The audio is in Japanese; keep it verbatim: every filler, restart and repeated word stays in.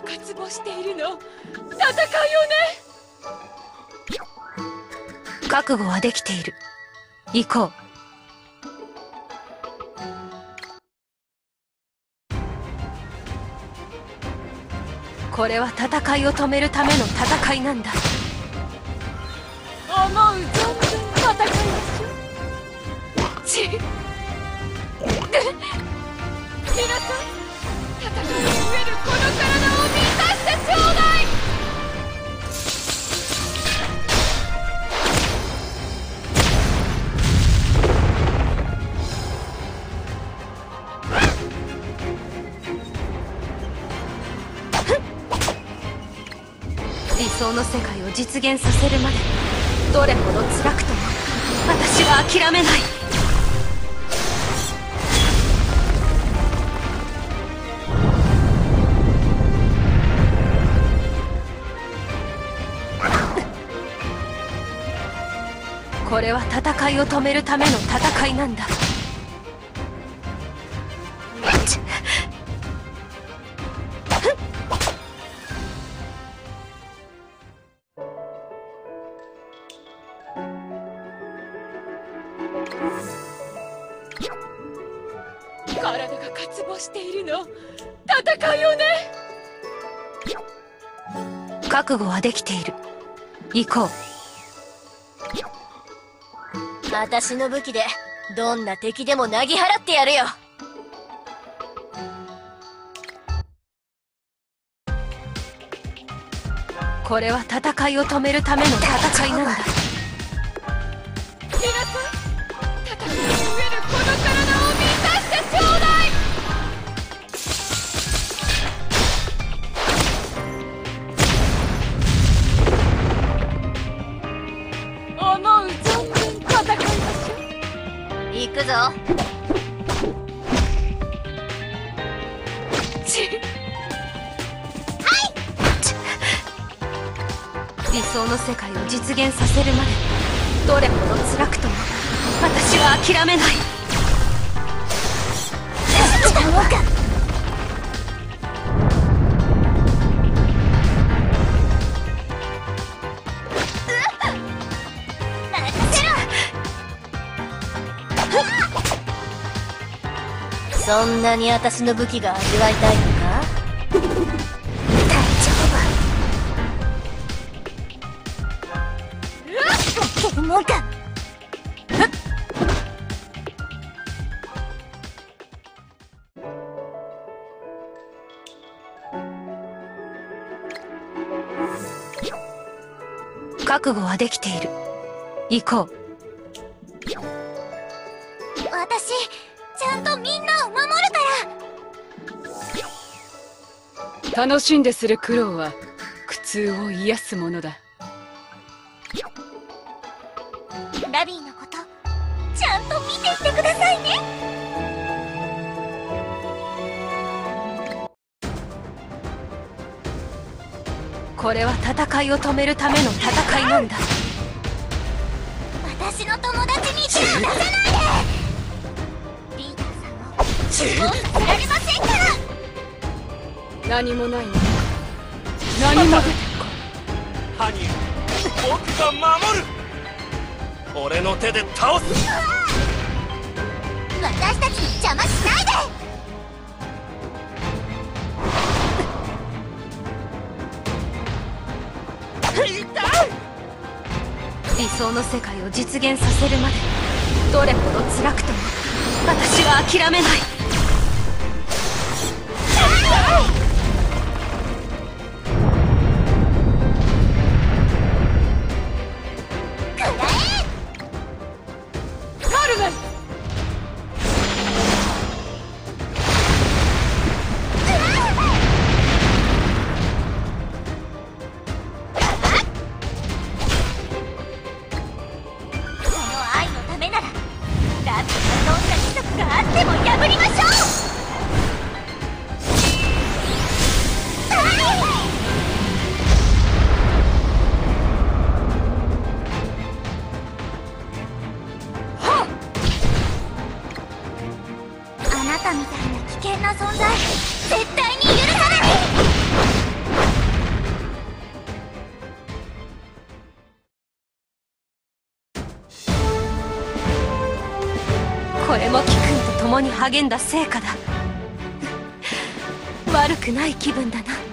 渇望しているの。戦いをね。 覚悟はできている。行こう。これは戦いを止めるための戦いなんだ。 思う存分戦いましょう。ち皆さん、戦いに飢えるこの体を満たしてちょうだい。 理想の世界を実現させるまでどれほど辛くとも私は諦めない。これは戦いを止めるための戦いなんだ。 体が渇望しているの。戦いをね。 覚悟はできている。行こう。 私の武器でどんな敵でもなぎ払ってやるよ。 これは戦いを止めるための戦いなんだ。 皆さん、戦いに飢えるこの体を満たしてちょうだい。思う存分戦いましょう。 行くぞ。 ち理想の世界を実現させるまでどれほど辛くとも私は諦めない。 そんなに私の武器が味わいたいのか？大丈夫。でもか。 覚悟はできている。行こう。 私ちゃんとみんなを守るから。楽しんでする苦労は苦痛を癒すものだ。 ラビーのことちゃんと見ていてくださいね。 これは戦いを止めるための戦いなんだ。 私の友達に手を出さないで。リーダーさんをもうさせられませんから。 何もないの。何も出てこハニー、僕が守る。俺の手で倒す。 私たちに邪魔しないで。 理想の世界を実現させるまでどれほど辛くとも私は諦めない。 カルメン。 あなたみたいな危険な存在絶対に許さない。 れも貴君と共に励んだ成果だ。悪くない気分だな。